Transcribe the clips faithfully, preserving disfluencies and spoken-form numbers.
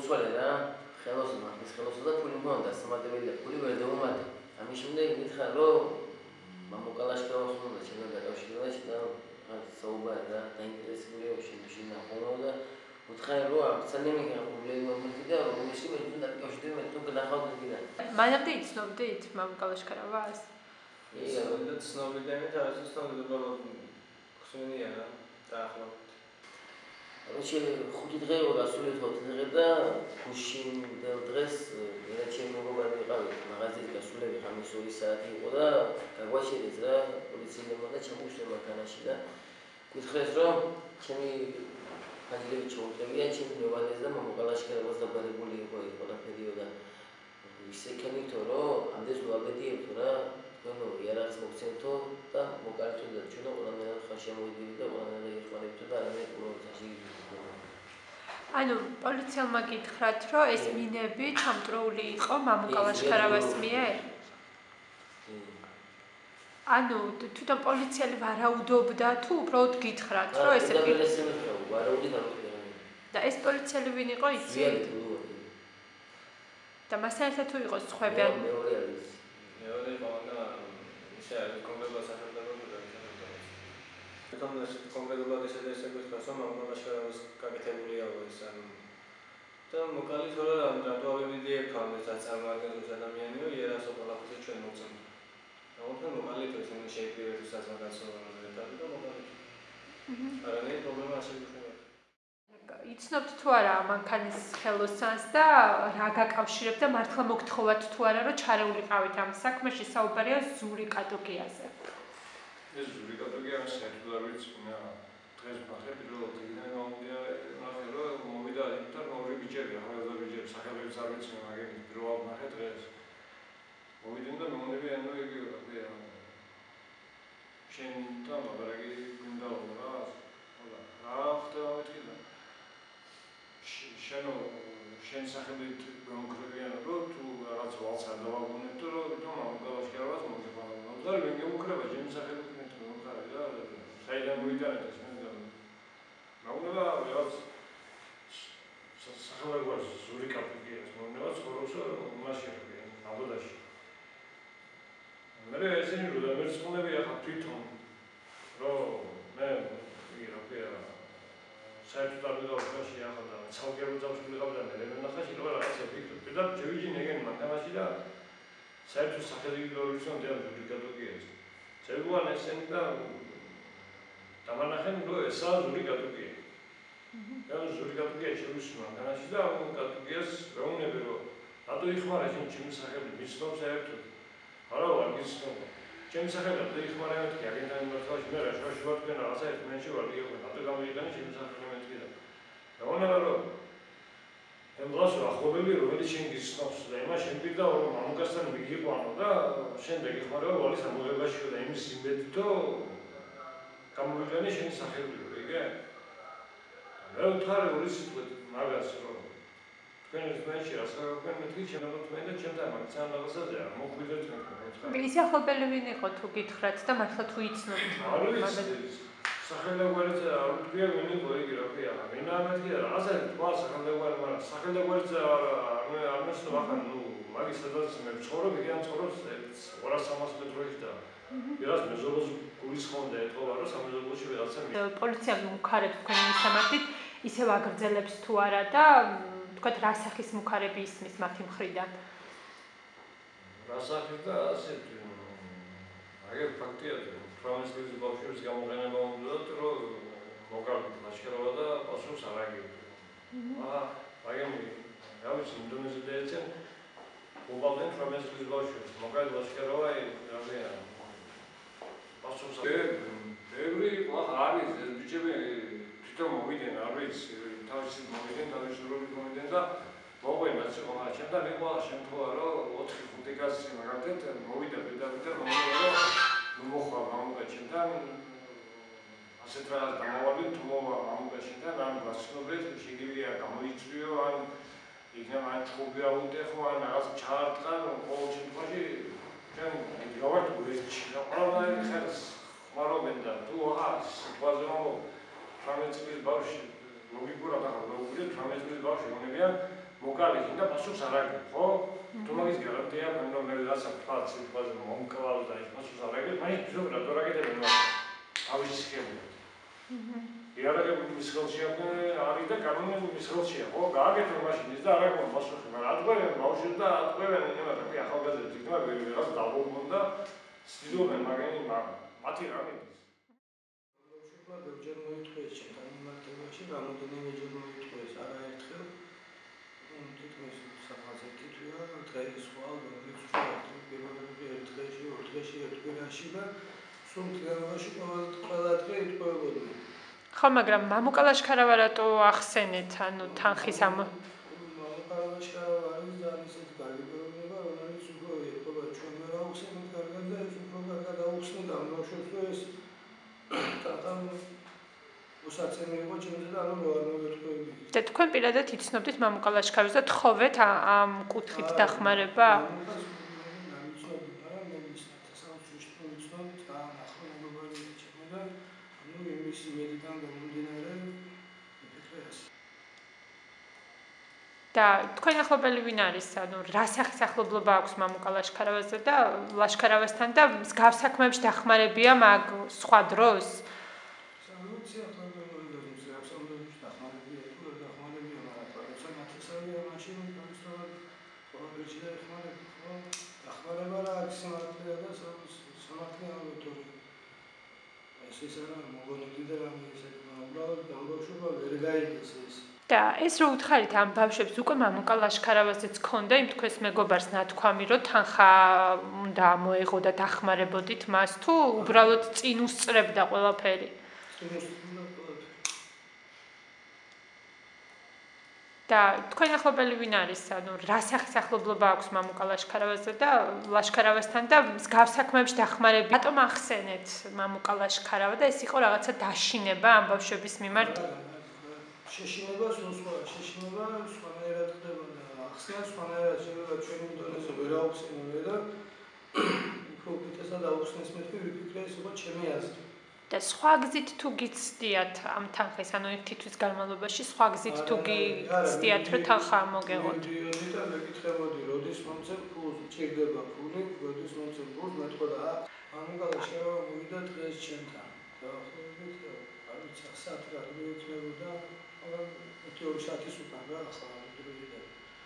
შეუცვალე რა ხელოსნო მაგის ხელოსნო და ფული მქონდა სამატებელი და ფული ვერ დაუმატე. ამის შემდეგ მითხრა რომ მამუკალაშკაროს უნდა ჩემთან დაკავშირება და საუბარი რა დაინტერესებულია შენ და ხოლმე და უთხარი რომ აბსოლუტურად მეკანა პრობლემა მომენტი და რომ ისე მე თვითონ დაკავშირდება მე თუ გნახავდი კიდე. მანამდე იცნობდით მამუკალაშკაროვას? იცნობდი ცნობილი და მე თავის ცნობილი უბრალოდ ხსენია რა დაახლოებით. Короче, ხუთი დღე იყო გასული ხუთი დღე და გუშინ დღეს მე ჩემი მეგობარი ვიყავით მაღაზიაში გასულები ხამის ორი საათი იყო და გაგვაჩერეს რა პოლიციელებმა და ჩამოშვა მანქანაში და გითხრეს რომ ჩემი ფაილები ჩაუყევია ჩემი ნევანეს და მამუკალაშკაროვას დაბადებული იყო ეს ყველაფერიო და ისე ქენითო რომ ამდენს ვალდედიებთ რა თქვენო იარაღს მოგცემთო და მოკალეთო და ჩვენ ყველანაირად ხარში ამოვიდებით და ყველანაირად იხმარებთო და არამედ პროვინციაში ანუ პოლიციელმა გითხრათ რომ ეს მინები ჩამტროული იყო მამუკალაშკაროვას მიერ? ანუ თვითონ პოლიციელი ვარაუდობდა თუ უბრალოდ გითხრათ რომ ესე და ეს პოლიციელი ვინ იყო იცი? და მასთან ერთად თუ იყო სხვები? მეორე არის. მეორე იყო და ისე კონკრეტულად სახელმწიფო და კონკრეტულად ისე ესე გითხრას რომ მამუკალაშკაროვას გაკეთებულია ეს ანუ და მოკალი თორე რატო ავებიდი ფამეს აწარმოებს ადამიანიო იერასო ყველაფერზე ჩვენ მოწმ. აუთან მოკალი თუ ისინი შეიპირეს საზოგადოებაზე და და მოკალი. არა ნე პრობლემა ასე იქნება. იცნობთ თუ არა მანქანის ხელოსანს და რა გაკავშირებდა მართლა მოგთხოვათ თუ არა რომ ჩარეულიყავით ამ საქმეში საუბარია ზურიკატოკიაზე. ეს ზურიკატოკია საერთოდ არ ვიცი რა დღეს მახები რომ დინა მომდია ნახე რომ მოვიდა და ორი ბიჭები ახალგაზრდა ბიჭები სახელებს არ ვიცი მაგები პირველად ნახე დღეს მოვიდნენ და მომდები ანუ იგი რა შენ და მაგარი გინდა რა ხოლა რა ხდება მეთქი და შენ შენ სახელით გამოგრებიან რომ თუ რაღაც ვალს არ დავაგონებ თუ რომ თვითონ მამუკალაშკაროვას მოგეყავ და ვერ გემუქრება ჩემი სახელით საიდან მოვიტანეთ ეს მე მაგულა რაღაც სახელმწიფოს ზურიკატოკიას მომნევა ცხოვრობსა მასში აბოდაში მე ესენი რომ დამერცხუნები ახლა თვითონ რომ მე იგი რა ქვია საერთოდ არ მიდავში ახლა და ცალკე როძავს ვიყავ და მე ნახაში რა რაღაცა ვიქნები და ჯევიჯინ ეგენ მანქანაში და საერთოდ სახელმწიფოს ზურიკატოკიას ზეგუან ესენი და დამანახენ რომ ესა ზურიკატოკია. და ზურიკატოკია შევისვა მანქანაში და კატოკიას რაუნები რომ რატო იხმარა შენ ჩემი სახელით მიცნობს საერთოდ. არა ვარ გიცნობ. ჩემი სახელით რატო იხმარა მეთქი აგენტანი მართლაში მე რა შუაში ვარ თქვენ რაღაცა ერთმანეთში ვარ გიოგენ რატო გამოიყენე ჩემი სახელით მეთქი და რაუნება რომ ემბლასო ახლობელი რომელიც შენ გიცნობს და იმა შენ პირდა რომ მამუკასთან მიგიყვანო და შემდეგ იხმარა ვალის ამოღებაში და იმის იმედითო გამოვიყენე შენი სახელით, იგე? მე ვთქარი ორი სიტყვით მაგას რომ თქვენ ეს მაინში რას გაგვგენ მეთქი ჩემო თქვენ და ჩემთან მაგცან რაღაცაზე არ მოხვიდეთ მე ვთქარი. ის ახლობელი ვინ იყო თუ გითხრათ და მართლა თუ იცნობთ? არ ვიცი. სახელმწიფოც არ ვთქვია ვინ იყო იგი რა ქვია. ვინა მეთქი და რაღაცა თქვა სახელმწიფო მაგრამ სახელმწიფოც არ არ მოსწო ახლა ნუ მაგის სადაც მე ცხოვრობ იგი ან ცხოვრობს ორას სამას მეტროით და ვიღაც მეზობელს გულის ხონდა ეთქობა რომ სამეზობელში ვიღაცა პოლიციამ მუქარებს თქვენი მისამართით ისევ აგრძელებს თუ არა და თქვათ რა სახის მუქარები ისმის მათი მხრიდან? რა სახის და ასე აგერ ფაქტია თრამის წლის ბავშვების გამოყენება უნდა რომ მოგავით ლაშქრობა და პასუხს არ აგებთ. აა მაგემი რა ვიცი ინდონეზია და ეცენ მოგავდნენ თრამის წლის ბავშვებს მოგავით ლაშქრობა რა პასუხს ბევრი არის ეს ბიჭები თვითონ მოვიდნენ არ ვიცი თავისი მოვიდნენ თავისი როლი მოვიდნენ და მოყვება ცოტა ჩემთან იყო შემთხვევა რომ ოთხი ხუთი კაცი მაგალითად მოვიდა ბედავიდა რომ ნუ მოხვა მამუკა ჩემთან ასეთ რაღაც გამოვალი თუ მოვა მამუკა ჩემთან ან გასცნობეთ შეგიძლია გამოიწვიო ან იქნება ან ჩხუბი აუტეხო ან რაღაც ჩაარტყან ყოველ შემთხვევაში ჩვენ გავართ გუესში და ყველანაირი ხელს ხმარობენ და თუ აღარ სიტუაციო თრამეტ წლის ბავშვი ლოგიკურად ახლა გაუგდეთ თრამეტ წლის ბავშვი უნებიან მოკალიქი და პასუხს არ აგებ, ხო? თუ მაგის გარანტია ფენომენი და საფრთხე სიტყვაზე მომკლავს და ის პასუხს არ აგებ, მაინც ვთქვი რა თქმა უნდა თავის სქემა. იარაღები მის ხელში არის და კანონები მის ხელშია, ხო? გააკეთე მაშინ ის და არ აქვს პასუხი, მაგრამ ატყვევენ ბავშვებს და ატყვევენ იმათ, კი ახალგაზრდებს იქნება ვიღაც დაბოლმონ და ცდილობენ მაგენი მათი რამე ის. ბავშვებმა ბევრჯერ მოითხოვეს ჩემთან მიმართებაში, რამოდენიმეჯერ მოითხოვეს არაერთხელ. თითქმის საფასე კითხვია, დღეს სხვა, რომელიც პირველი ერთ დღეში, ორ დღეში, ერთ კვირაში და სულ თლიანობაში ყველა დღე იტყვევოდნენ. ხო, მაგრამ მამუკა ლაშქარავა რატო ახსენეთ, ანუ თანხის ამ მამუკა ლაშქარავა არის ძალიან ისეთი კარგი პიროვნება, რომელიც უფრო ეტყობა ჩვენ ვერ აუხსენებთ კარგად და ის უფრო კარგად აუხსნით ამ ბავშვებს და ეს თათან უსაცემი იყო ჩემზე და ანუ არ მოვეთხოვები. და თქვენ პირადად იცნობდით მამუკა ლაშქაროვას და თხოვეთ ამ კუთხით დახმარება? და თქვენ ახლობელი ვინ არის? ანუ რა სახისახლებლობა აქვს მამუკა ლაშქარავაზე და ლაშქარავასთან და მსგავს საქმეებში დახმარებია მაგ სხვა დროს? და ეს რო უთხარით ამ ბავშვებს უკვე მამუკა ლაშქარავაზეც ქონდა იმ თქვენს მეგობარს ნათქვამი რომ თანხა უნდა მოეღო და დახმარებოდით მას თუ უბრალოდ წინ უსწრებდა ყველაფერი? და თქვენ ახლობელი ვინ არის? ანუ რა სახისახლებლობა აქვს მამუკა ლაშქარავაზე და ლაშქარავასთან და მსგავს საქმეებში დახმარება? რატომ ახსენეთ მამუკა ლაშქარავა და ეს იყო რაღაცა დაშინება ამ ბავშვების მიმართ? შეშინება სხვა, შეშინება სხვანაირად ხდება და ახსნა სხვანაირად შეიძლება ჩვენი დონეზე ვერ აუხსენებია და უფრო უკეთესად აუხსნეს მეთქი ვიფიქრე ეს იყო ჩემი აზრი. და სხვა გზით თუ გიცდიათ ამ თანხის, ანუ ერთი თვის განმავლობაში სხვა გზით თუ გიცდიათ რომ თანხა მოგეღოთ? მოდიოდი და მეკითხებოდი, როდის მომცემ ფულს, ჭირდება ფული, როდის მომცემ ფულს, მეთქვა და მამუკა ლაშქარავა მოვიდა დღეს ჩემთან. დაახლოებით არ ვიცი საათი რა მიექნებოდა ერთი ორი საათის უკან რა ახლა დროიდან.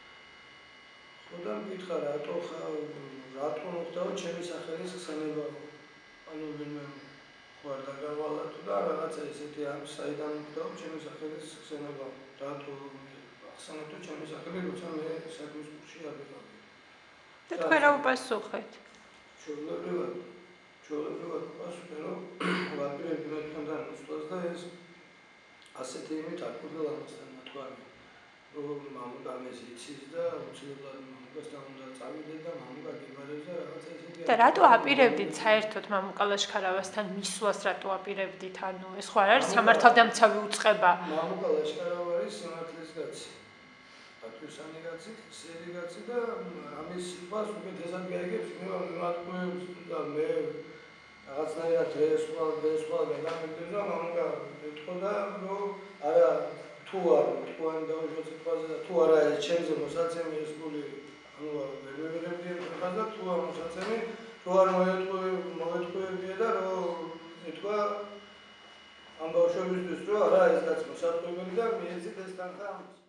ხოდა მითხრა რატო რატო მოხდაო ჩემი სახელის ხსენება. ანუ ვინმე ხوار დაგავალა თუ და რაღაცა ესეთი ამ საიდან მოხდაო ჩემი სახელის ხსენება. რატო ახსენებდო ჩემი სახელი, როცა მე საქმის კურსში არ ვიყავი. და თქვენ რა უპასუხეთ? ჩვეულებრივად ჩვეულებრივად უპასუხე რომ ვაპირებდი მეთქონთან უსვლას და ეს ასეთი იმით არ ყოფილა ამასთან ნათქვამი, რომ მამუკა მეს იცის და უცილებლად მამუკასთან უნდა წავიდე და მამუკა გიბარებს და რაღაცა ესეთი. და რატო აპირებდით საერთოდ მამუკა ლაშქარავასთან მისვლას, რატო აპირებდით? ანუ ეს ხო არ არის სამართალდამცავი უწყება? მამუკა ლაშქარავა არის სიმართლის კაცი. პატრიოტული კაცი, სერი კაცი და ამის სიტყვას უკეთესად გაიგებს, მიმართულებს და მე რაღაცნაირად ეს სხვა ეს სხვა გამიგდეს და მამუკა ეთქოდა რომ არა თუ არ თუ არ დავუშვათ სიტყვაზე და თუ არა ეს ჩემზე მოსაცემი ეს გული ანუ ვერ მივიღებდი ხა და თუ არ მოსაცემი თუ არ მოეთხოვებია და რომ ეთქვა ამ ბავშვებისთვის რომ არა ეს კაც მოსაწყვეტელი და მიეცით ეს თანხა